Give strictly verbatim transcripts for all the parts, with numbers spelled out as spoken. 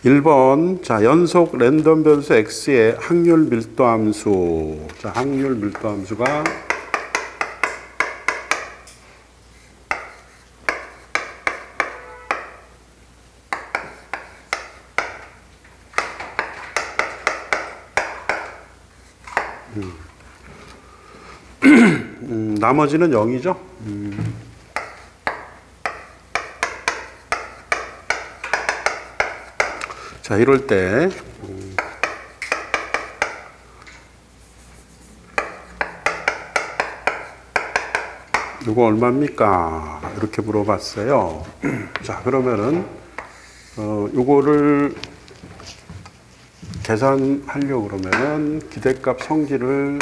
일 번, 자, 연속 랜덤 변수 x의 확률 밀도 함수. 자, 확률 밀도 함수가 음. 음, 나머지는 영이죠. 음. 자, 이럴 때 음. 이거 얼마입니까? 이렇게 물어봤어요. 자, 그러면은 어, 요거를 계산하려고 그러면은 기대값 성질을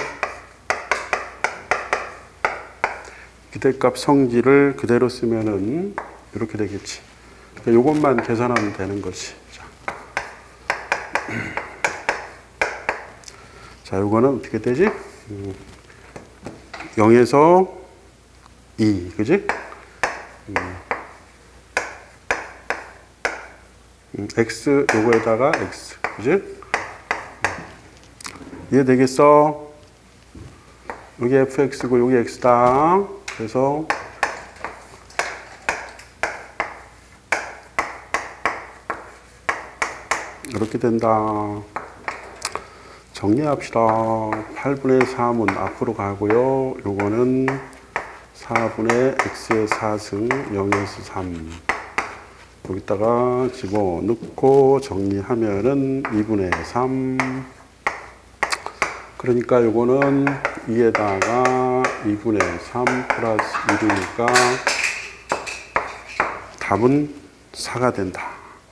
기대값 성질을 그대로 쓰면은 이렇게 되겠지. 그러니까 요것만 계산하면 되는 거지. 자, 자, 요거는 어떻게 되지? 음, 영에서 이, 그지? 음, 음, x 요거에다가 x, 그지? 이해되겠어? 여기 fx고 여기 x다. 그래서 이렇게 된다. 정리합시다. 팔분의 삼은 앞으로 가고요. 요거는 사분의 x의 사승 영에서 삼. 여기다가 집어넣고 정리하면은 이분의 삼. 그러니까 요거는 이에다가 이분의 삼 플러스 일이니까 답은 사가 된다.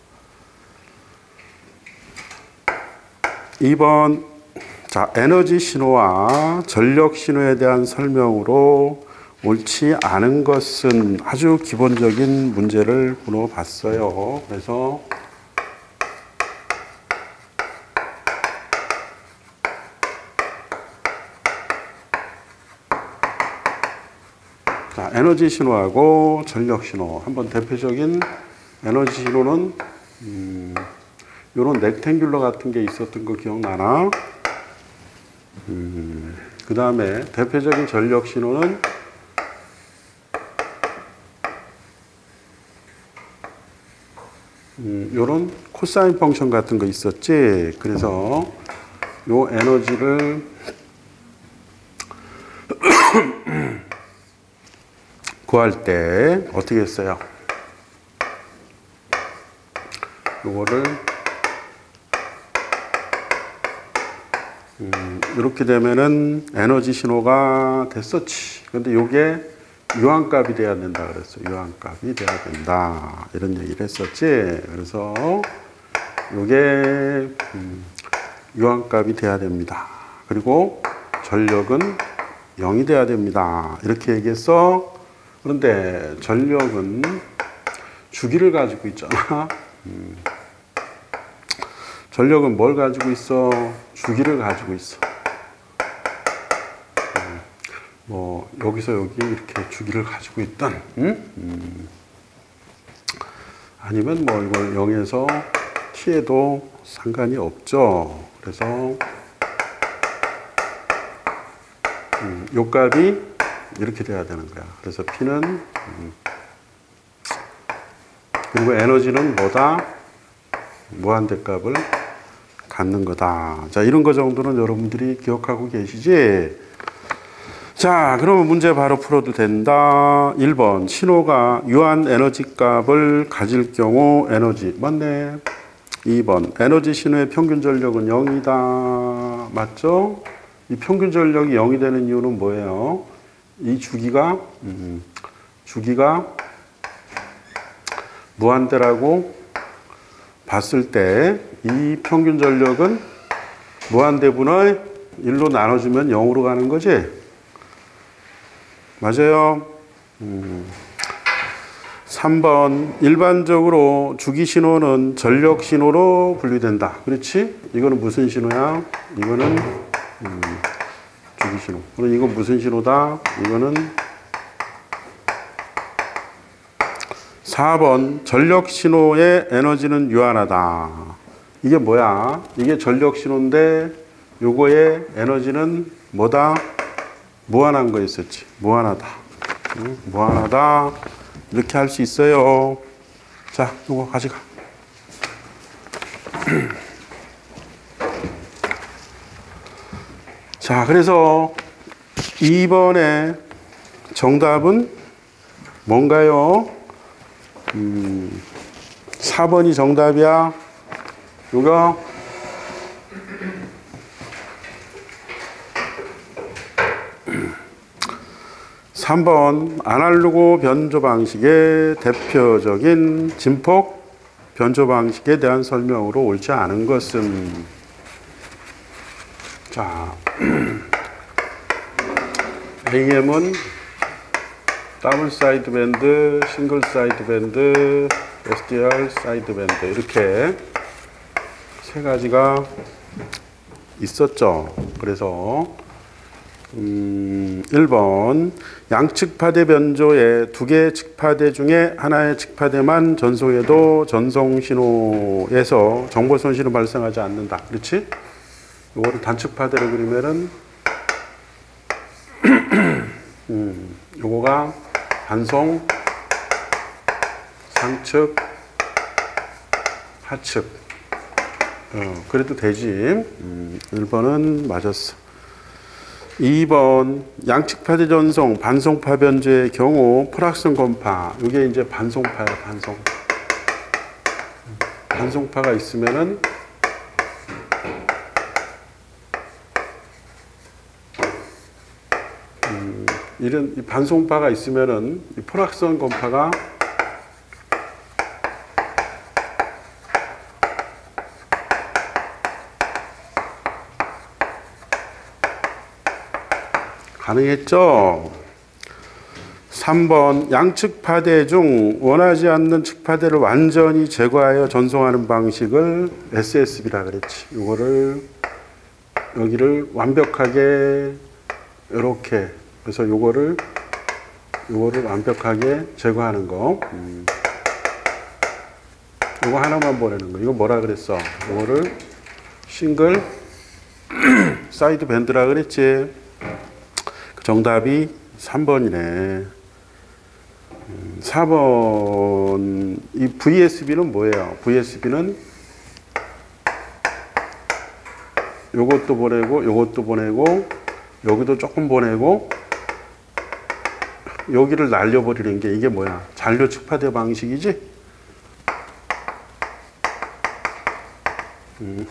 이 번, 자, 에너지 신호와 전력 신호에 대한 설명으로 옳지 않은 것은 아주 기본적인 문제를 물어봤어요. 그래서 자, 에너지 신호하고 전력 신호. 한번 대표적인 에너지 신호는 음, 요런 렉탱귤러 같은 게 있었던 거 기억나나? 음, 그 다음에 대표적인 전력 신호는 음, 요런 코사인 펑션 같은 거 있었지. 그래서 요 에너지를 구할 때 어떻게 했어요? 요거를 음, 이렇게 되면은 에너지 신호가 됐었지. 근데 요게 유한값이 돼야 된다 그랬어. 유한값이 돼야 된다. 이런 얘기를 했었지. 그래서 요게 음, 유한값이 돼야 됩니다. 그리고 전력은 영이 돼야 됩니다. 이렇게 얘기했어. 그런데 전력은 주기를 가지고 있잖아. 음. 전력은 뭘 가지고 있어? 주기를 가지고 있어. 음. 뭐 여기서 여기 이렇게 주기를 가지고 있던 음? 음. 아니면 뭐 이걸 영에서 t에도 상관이 없죠. 그래서 음, 요 값이 이렇게 돼야 되는 거야. 그래서 P는 음, 그리고 에너지는 뭐다? 무한대값을 갖는 거다. 자, 이런 거 정도는 여러분들이 기억하고 계시지? 자, 그러면 문제 바로 풀어도 된다. 일 번, 신호가 유한 에너지 값을 가질 경우 에너지. 맞네. 이 번, 에너지 신호의 평균 전력은 영이다. 맞죠? 이 평균 전력이 영이 되는 이유는 뭐예요? 이 주기가, 음, 주기가 무한대라고 봤을 때 이 평균 전력은 무한대분의 일로 나눠주면 영으로 가는 거지? 맞아요. 음. 삼 번, 일반적으로 주기 신호는 전력 신호로 분류된다. 그렇지? 이거는 무슨 신호야? 이거는 음, 주기 신호. 그럼 이건 무슨 신호다? 이거는 사 번, 전력 신호의 에너지는 유한하다. 이게 뭐야? 이게 전력 신호인데 요거의 에너지는 뭐다? 무한한 거 있었지. 무한하다. 응? 무한하다. 이렇게 할 수 있어요. 자, 요거 가져가. 자, 그래서 이 번에 정답은 뭔가요? 음, 사 번이 정답이야. 요거 삼 번 아날로그 변조 방식의 대표적인 진폭 변조 방식에 대한 설명으로 옳지 않은 것은 자 에이엠은 더블 사이드 밴드, 싱글 사이드 밴드, 에스디알 사이드 밴드 이렇게 세 가지가 있었죠. 그래서 음, 일 번 양측파대 변조의 두 개의 측파대 중에 하나의 측파대만 전송해도 전송신호에서 정보 손실은 발생하지 않는다. 그렇지? 이거를 단측파대로 그리면은 음, 요거가 반송, 상측, 하측. 어, 그래도 되지. 음, 일 번은 맞았어. 이 번 양측파대 전송 반송파 변조의 경우 풀악선 건파 이게 이제 반송파야. 반송 반송파가 있으면은 음, 이런 이 반송파가 있으면은 이 풀악선 건파가 가능했죠. 삼 번 양측 파대 중 원하지 않는 측파대를 완전히 제거하여 전송하는 방식을 에스에스비라 그랬지. 이거를 여기를 완벽하게 이렇게 그래서 요거를 요거를 완벽하게 제거하는 거. 음. 요거 하나만 보내는 거. 이거 뭐라 그랬어? 요거를 싱글 사이드 밴드라 그랬지. 정답이 삼 번이네. 사 번 이 브이에스비는 뭐예요? 브이에스비는 요것도 보내고 요것도 보내고 여기도 조금 보내고 여기를 날려버리는 게 이게 뭐야? 잔료 측파대 방식이지? 음.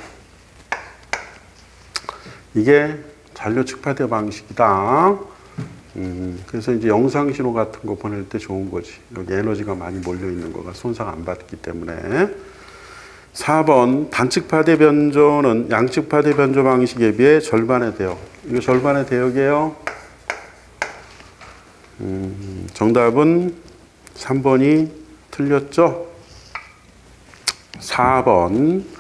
이게 잔료 측파대 방식이다. 음, 그래서 이제 영상 신호 같은 거 보낼 때 좋은 거지. 여기 에너지가 많이 몰려 있는 거가 손상 안 받기 때문에. 사 번 단측파대 변조는 양측파대 변조 방식에 비해 절반의 대역. 이거 절반의 대역이에요. 음, 정답은 삼 번이 틀렸죠. 사 번